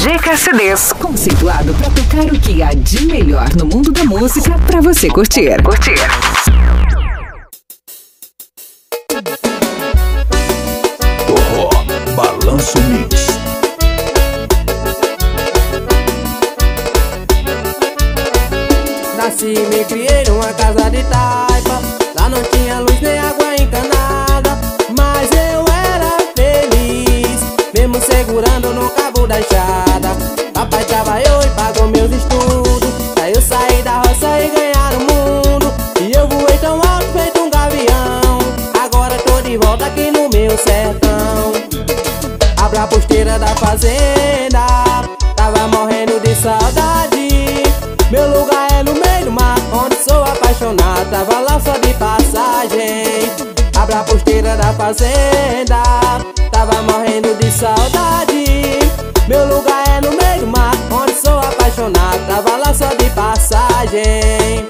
GK CDs, conceituado para tocar o que há de melhor no mundo da música para você curtir. Forró Balanço Mix. Nasci e me criei numa casa de taipa. Lá não tinha luz nem água encanada, mas eu era feliz, mesmo segurando no cabo da enxada. Papai trabalhou e pagou meus estudos, pra eu sair da roça e ganhar o mundo. E eu voei tão alto feito um gavião, agora tô de volta aqui no meu sertão. Abra a posteira da fazenda, tava morrendo de saudade. Meu lugar é no meio do mar, onde sou apaixonado, tava lá só de passagem. Abra a posteira da fazenda, tava morrendo de saudade. Meu lugar é no meio do mar, onde sou apaixonado, tava lá só de passagem.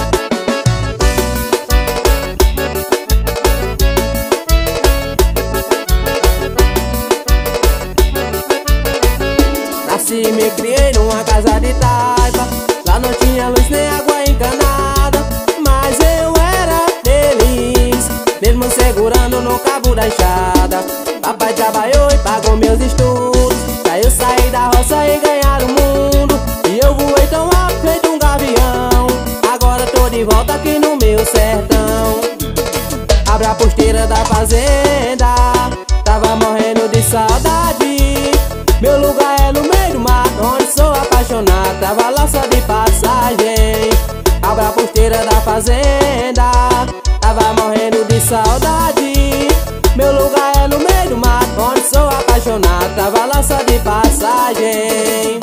Nasci e me criei numa casa de taipa. Lá não tinha luz nem água encanada, mas eu era feliz, mesmo segurando no cabo da enxada. Papai trabalhou e pagou meus estudos, pra eu sair da roça e ganhar o mundo. E eu voei tão alto feito um gavião, agora tô de volta aqui no meu sertão. Abra a posteira da fazenda, tava morrendo de saudade. Meu lugar é no meio do mar, onde sou apaixonado, tava lá só de passagem. Abra a posteira da fazenda, tava morrendo de saudade. Meu lugar é no meio do mar, onde sou apaixonado, tava lá só de passagem.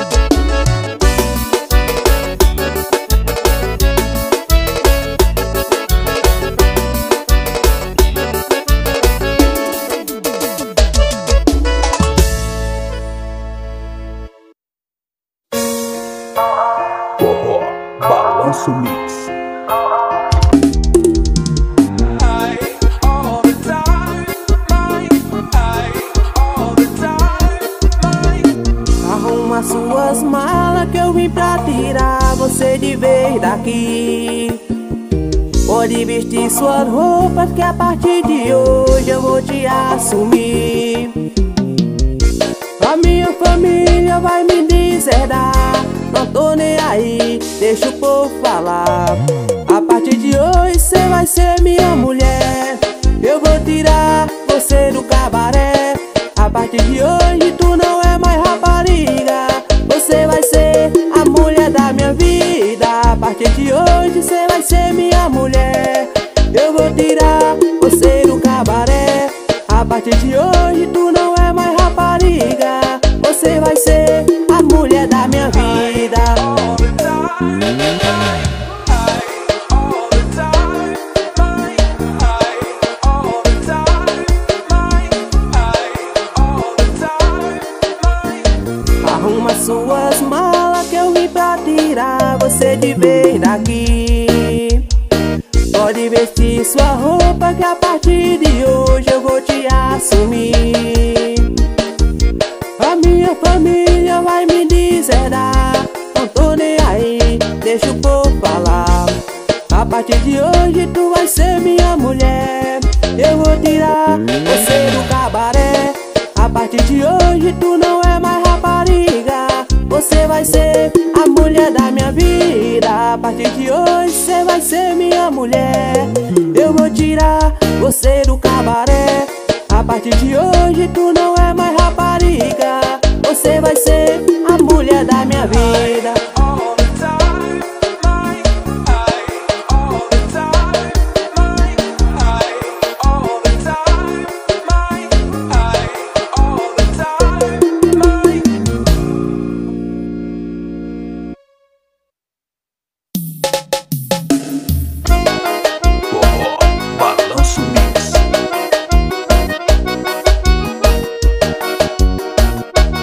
Forró Balanço Mix. Arruma suas malas que eu vim pra tirar você de vez daqui. Pode vestir suas roupas que a partir de hoje eu vou te assumir. A minha família vai me deserdar, não tô nem aí, deixa o povo falar. A partir de hoje cê vai ser minha mulher, eu vou tirar você do cabaré. A partir de hoje tu não é mais rapariga, você vai ser a mulher da minha vida. A partir de hoje cê vai ser minha mulher, eu vou tirar você do cabaré. A partir de hoje tu não é mais rapariga, você vai ser a mulher da minha vida. Arruma suas malas que eu vim pra tirar você de vez daqui. Pode vestir sua roupa que a partir de hoje eu vou te assumir. A minha família vai me deserdar, não tô nem aí, deixa o povo falar. A partir de hoje tu vai ser minha mulher, eu vou tirar você do cabaré. A partir de hoje tu não é mais rapariga, você vai ser a mulher da minha vida. A partir de hoje você vai ser minha mulher, eu vou tirar você do cabaré. A partir de hoje tu não é mais rapariga, você vai ser a mulher da minha vida. Forró Balanço Mix.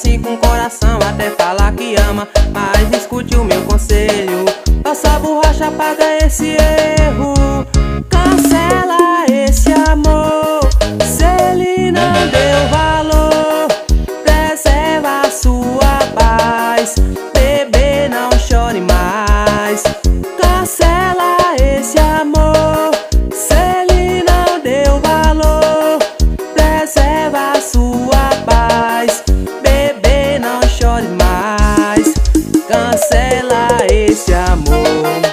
assim com o coração, até falar que ama. Mas escute o meu conselho, passa a borracha, apaga esse erro. Cancela esse amor, se ele não deu valor. Preserva a sua paz, bebê, não chore mais. Cancela esse amor, se ele não deu valor. Preserva a sua paz, bebê, não chore mais. Cancela esse amor.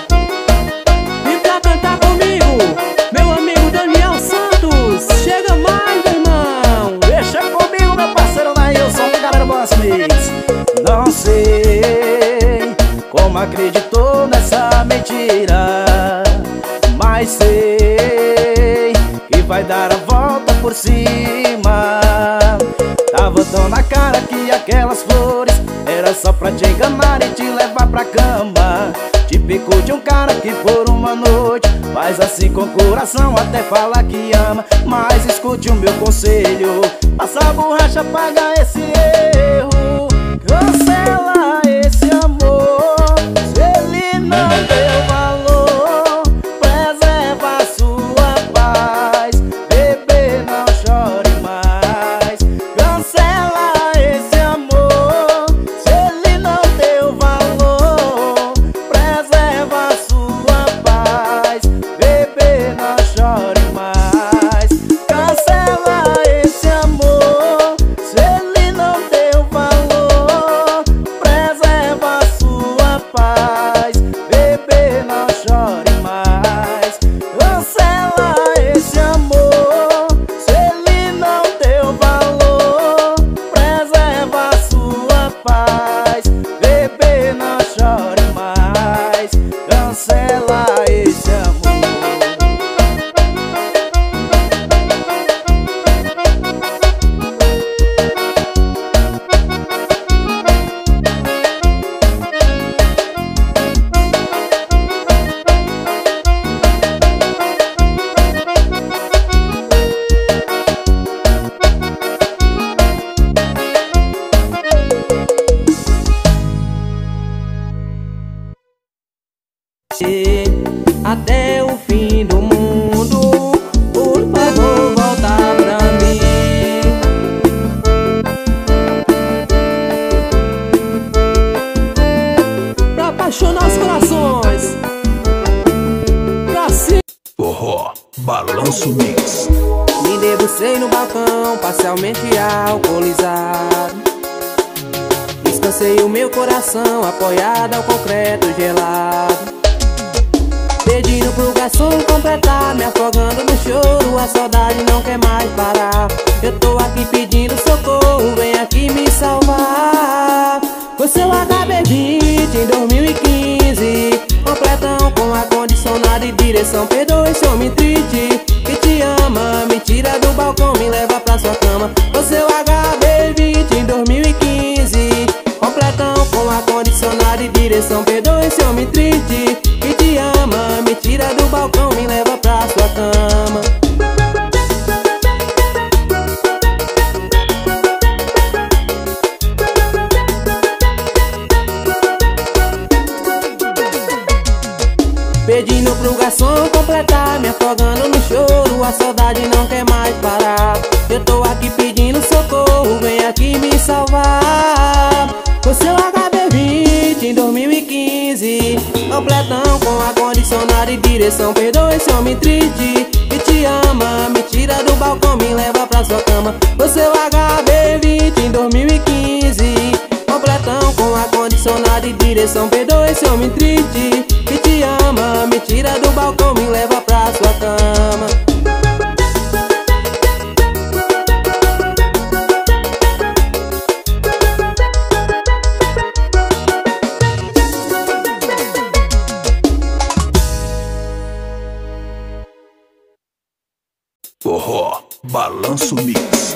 Vem pra cantar comigo, meu amigo Daniel Santos. Chega mais, meu irmão. Deixa comigo, meu parceiro Nailson, galera Balanço Mix. Não sei como acreditou nessa mentira, mas sei que vai dar a volta por cima. Tava tão na cara que aquelas flores era só pra te enganar e te levar pra cama. Típico de um cara que por uma noite faz assim com o coração, até fala que ama. Mas escute o meu conselho, passa a borracha, apaga esse erro. Cancela esse amor, se ele não deu valor. Preserva a sua paz, bebê, não chore mais. Cancela esse amor, se ele não deu valor. Preserva a sua paz, bebê, não chore mais. Cancela esse amor, se ele não deu valor. Preserva a sua paz, bebê, não chore mais. Cancela esse amor, se ele não deu valor. Preserva a sua paz, bebê, não chore mais. Cancela esse amor. Até o fim do mundo, por favor, volta pra mim. Pra apaixonar os corações, pra si. Forró Balanço Mix. Me debrucei no balcão, parcialmente alcoolizado. Descansei o meu coração, apoiado ao concreto gelado. Pedindo pro garçom completar, me afogando no choro, a saudade não quer mais parar. Eu tô aqui pedindo socorro, vem aqui me salvar. Foi seu HB20 em 2015, completão com ar-condicionado e direção. Perdoe esse homem triste que te ama, me tira do balcão, me leva pra sua cama. Foi seu HB20 em 2015, completão com ar-condicionado e direção. Perdoe esse homem triste que te ama, me tira do balcão, me leva pra sua cama. Pedindo pro garçom completar, me afogando no choro, a saudade não quer mais parar. Eu tô aqui pedindo socorro, vem aqui me salvar. Foi seu HB20 em 2015, completão com ar-condicionado e direção. Perdoe esse homem triste que te ama, me tira do balcão, me leva pra sua cama. Foi seu HB20 em 2015, completão com ar-condicionado e direção. Perdoe esse homem triste que te ama, me tira do balcão, me leva pra sua cama. Forró Balanço Mix.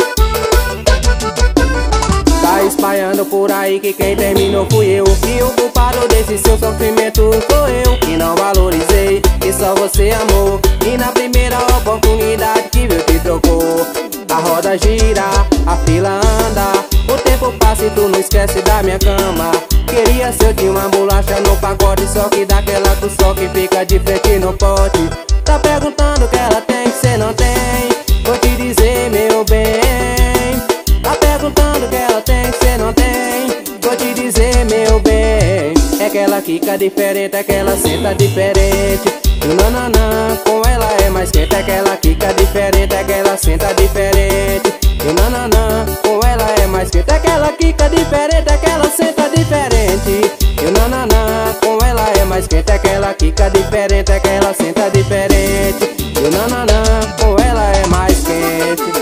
Tá espalhando por aí que quem terminou fui eu, que o culpado desse seu sofrimento sou eu que não valorizei, que só você amou. E na primeira oportunidade que viu te trocou. A roda gira, a fila anda, o tempo passa e tu não esquece da minha cama. Queria ser de uma bolacha no pacote, só que daquela tu só que fica de frente no pote. Tá perguntando o que ela tem que cê não tem, vou te dizer meu bem. Tá perguntando o que ela tem que cê não tem, vou te dizer meu bem. É que ela quica diferente, é que ela senta diferente. E o nananã, com ela é mais quente. É que ela quica diferente, é que ela senta diferente. E o nananã, com ela é mais quente. É que ela quica diferente, é que ela senta diferente. E o nananã, com ela é mais quente. É que ela quica diferente, é que ela senta diferente. E o nananã, com ela é mais quente.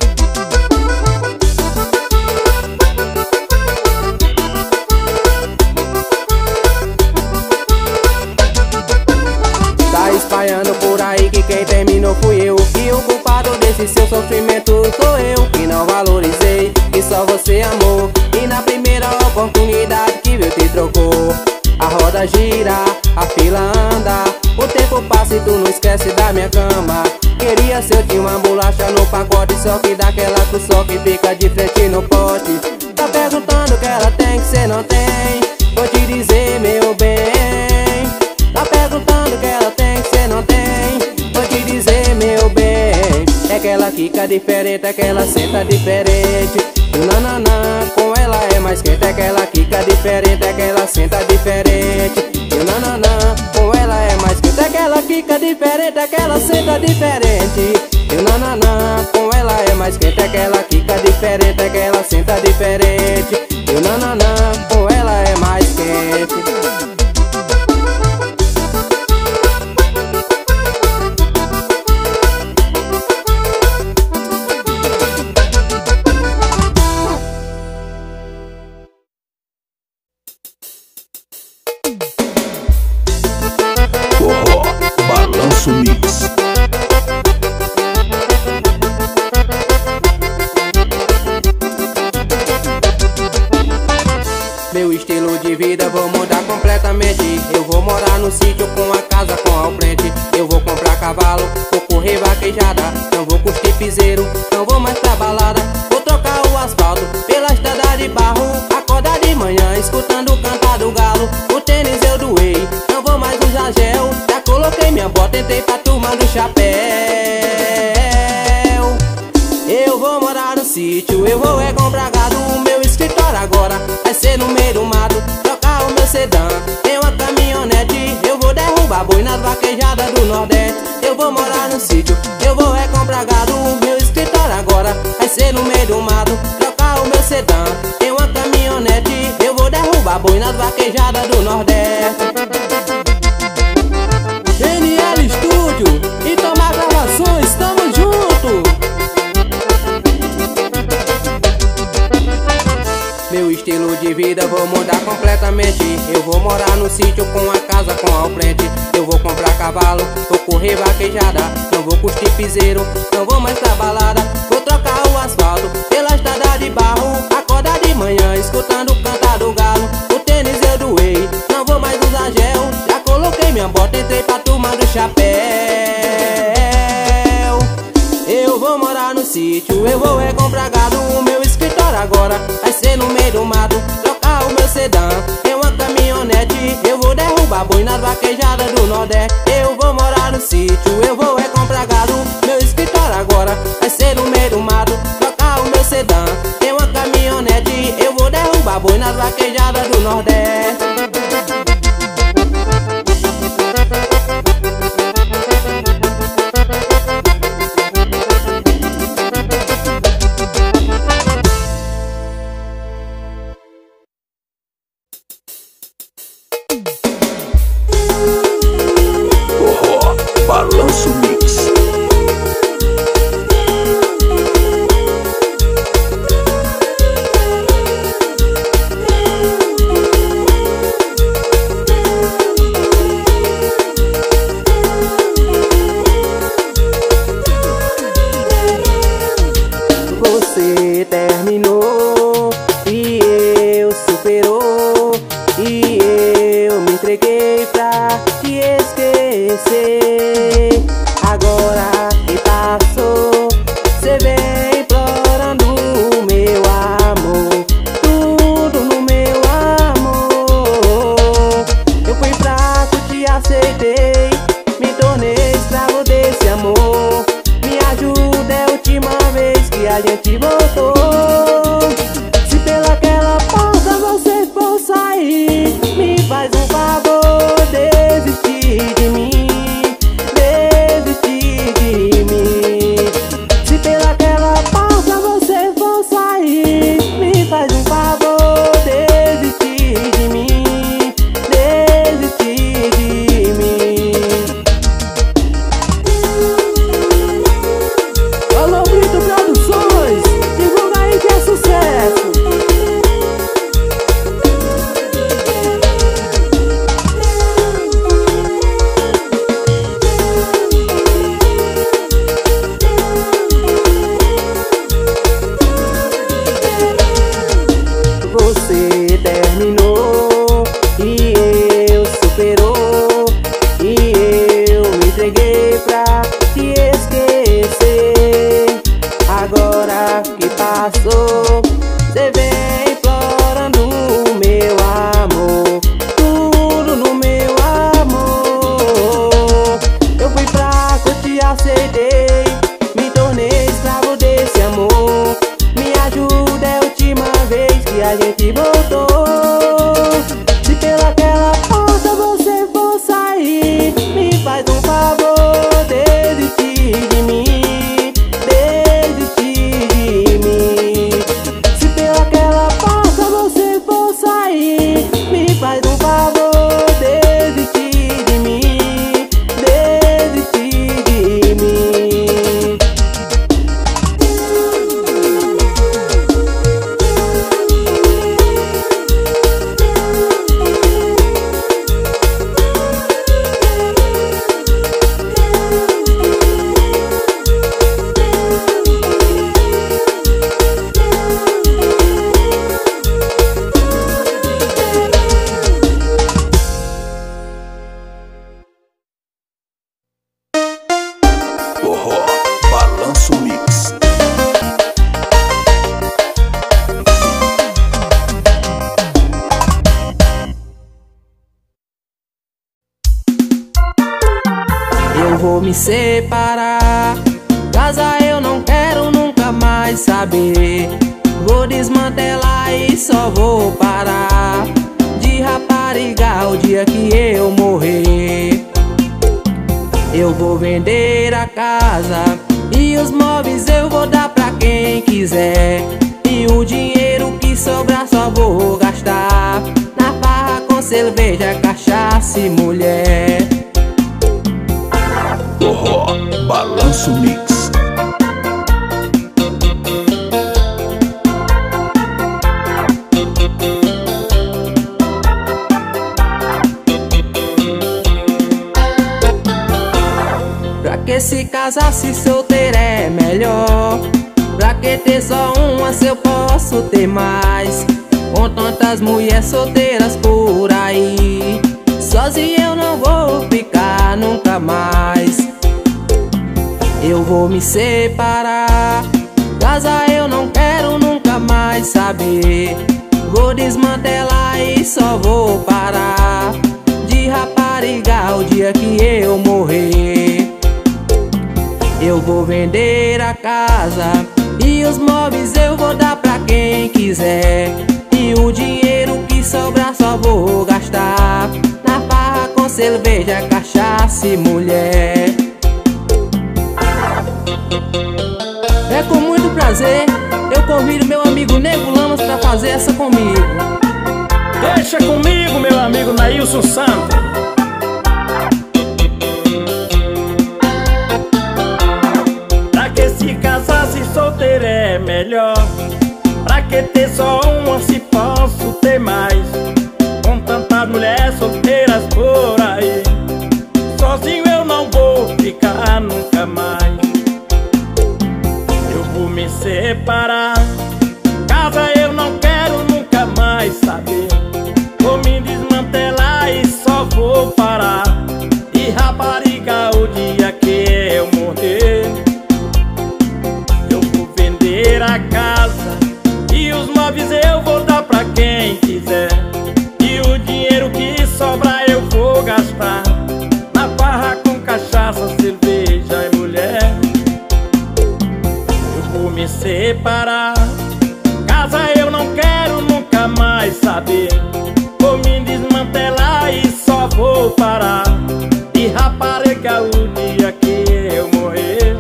Espalhando por aí que quem terminou fui eu, e o culpado desse seu sofrimento sou eu que não valorizei, que só você amou. E na primeira oportunidade que viu te trocou. A roda gira, a fila anda, o tempo passa e tu não esquece da minha cama. Queria ser de uma bolacha no pacote, só que daquela tu só que fica de frente no pote. Tá perguntando o que ela tem que cê não tem, vou te dizer meu bem. Tá perguntando o que ela tem que cê não tem, vou te dizer meu bem. É que ela quica diferente, é que ela senta diferente. E o nananã, com ela é mais quente. É que ela quica diferente, é que ela senta diferente. E o nananã, com ela é mais quente. É que ela quica diferente, é que ela senta diferente. E o nananã, com ela é mais quente. É que ela quica diferente, é que ela senta diferente. E o nananã, com ela é mais quente. Forró Balanço Mix. Meu estilo de vida vou mudar completamente. Eu vou morar no sítio com a casa com ao frente. Eu vou comprar cavalo, vou correr vaquejada. Não vou curtir piseiro, não vou mais pra balada. Vou trocar o asfalto pela estrada de barro. Acordar de manhã escutando o cantar do galo. O tênis eu doei, não vou mais usar gel. Já coloquei minha bota, entrei pra turma do chapéu. Eu vou morar no sítio, eu vou comprar gado. O meu escritório agora vai ser no meio do mato. Trocar o meu sedã, tem uma caminhonete. Eu vou derrubar boi nas vaquejadas do Nordeste. Eu vou morar no sítio, eu vou comprar gado. O meu escritório agora vai ser no meio do mato. Trocar o meu sedã, tem uma caminhonete. Eu vou derrubar boi nas vaquejadas do Nordeste. NL Studio e Tomar Gravações, tamo junto! Meu estilo de vida vou mudar completamente. Eu vou morar no sítio com a casa com ao frente. Eu vou comprar cavalo, vou correr vaquejada. Não vou curtir piseiro, não vou mais pra balada. Vou trocar o asfalto pela estrada de barro. Acordar de manhã escutando o cantar do galo. O tênis eu doei, não vou mais usar gel. Já coloquei minha bota, entrei pra turma do chapéu. Eu vou morar no sítio, eu vou comprar gado. O meu escritório agora vai ser no meio do mato. Trocar o meu sedã, tem uma caminhonete. Eu vou derrubar boi nas vaquejadas do Nordeste. Eu vou morar no sítio, eu vou comprar gado. Meu escritório agora vai ser no meio do mato. Trocar o meu sedã, tem uma caminhonete. Eu vou derrubar boi nas vaquejadas do Nordeste. Forró Balanço Mix. Você terminou e eu superou, e a gente voltou. Se pelaquela porta você for sair, me faz um favor, desistir de mim, desistir de mim. Se pelaquela porta você for sair, me faz um favor, desistir de mim, desistir de mim. Alô Brito Produções, divulga aí que é sucesso. Você terminou e eu superou, e eu me entreguei pra te esquecer. Agora que passou, cê vem implorando o meu amor, tudo no meu amor. Eu fui fraco, te aceitei, me tornei escravo desse amor. Me ajuda, é a última vez que a gente voltou. Se pelaquela porta você for sair, me faz um favor, desistir de mim, desistir de mim. Se pelaquela porta você for sair, me faz um favor, desistir de mim, desistir de mim. Forró, Balanço Mix. Eu vou me separar, casa eu não quero nunca mais saber. Vou desmantelar e só vou parar de raparigar o dia que eu morrer. Eu vou vender a casa e os móveis eu vou dar pra quem quiser. E o dinheiro que sobrar só vou gastar na farra com cerveja, cachaça e mulher. Forró, Balanço Mix. Pra que se casar se solteiro é melhor? Pra que ter só uma se eu posso ter mais? Com tantas mulheres solteiras por aí, sozinho eu não vou ficar nunca mais. Eu vou me separar, casa eu não quero nunca mais saber. Vou desmantelar e só vou parar de raparigar o dia que eu morrer. Eu vou vender a casa e os móveis eu vou dar pra quem quiser. E o dinheiro que sobrar só vou gastar na farra com cerveja, cachaça e mulher. É com muito prazer eu convido meu amigo Nego Lamas pra fazer essa comigo. Deixa comigo, meu amigo Nailson Santos. Pra que se casar se solteiro é melhor? Pra que ter só uma se posso ter mais? Com tantas mulheres solteiras por aí, sozinho eu não vou ficar nunca mais. Eu vou me separar, casa eu não quero nunca mais saber. Vou me desmantelar e só vou parar de rapariga o dia que eu morrer. Eu vou vender a casa e os móveis eu vou dar pra quem quiser. E o dinheiro que sobrar eu vou gastar na farra com cachaça, cerveja e mulher. Eu vou me separar. Casa eu não quero nunca mais saber. Vou me desmantelar e só vou parar de rapariga o dia que eu morrer.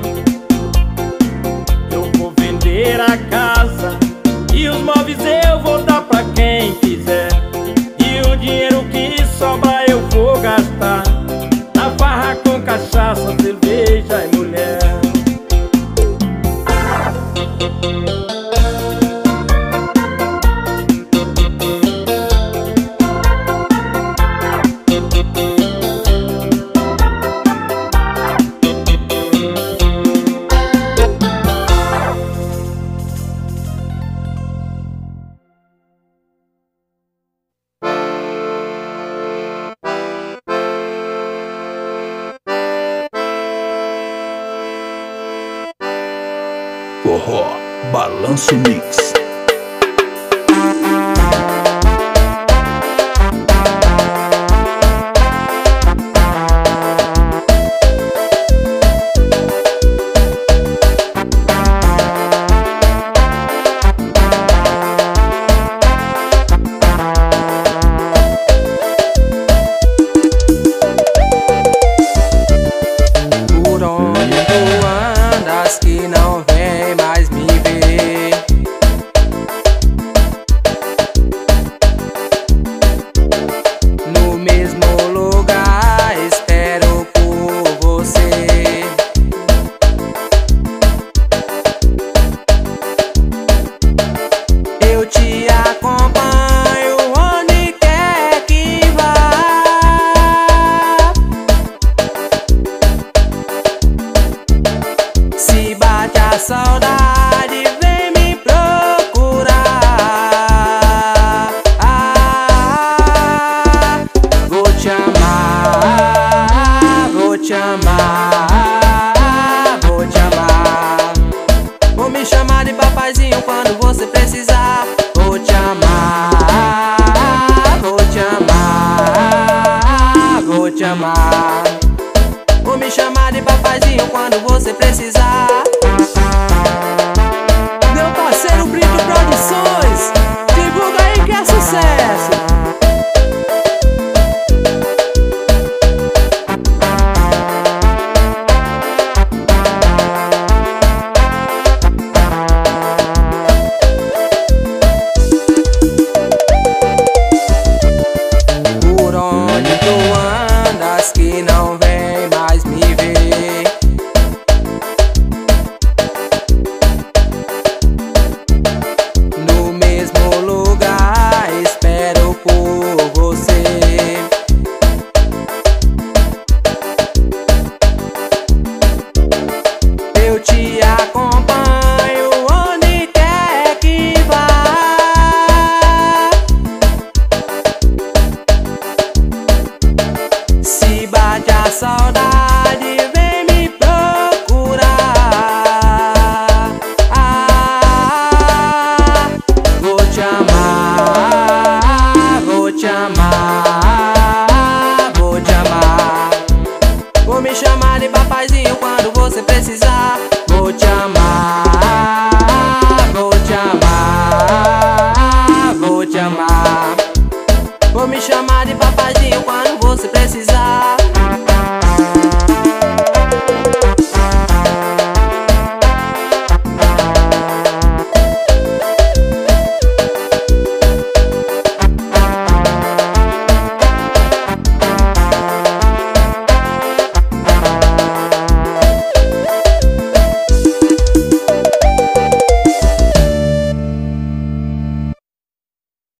Eu vou vender a casa e os móveis eu vou dar pra quem quiser. E o dinheiro que sobra eu vou gastar na farra com cachaça, cerveja e mulher. Forró Balanço Mix. Por onde tu andas que não vem mais me ver? No mesmo lugar espero por você. Eu te acompanho onde quer que vá. Se bate a saudade, vem me procurar. Vou te amar, vou te amar, vou te amar. Vou me chamar de papaizinho quando você precisar.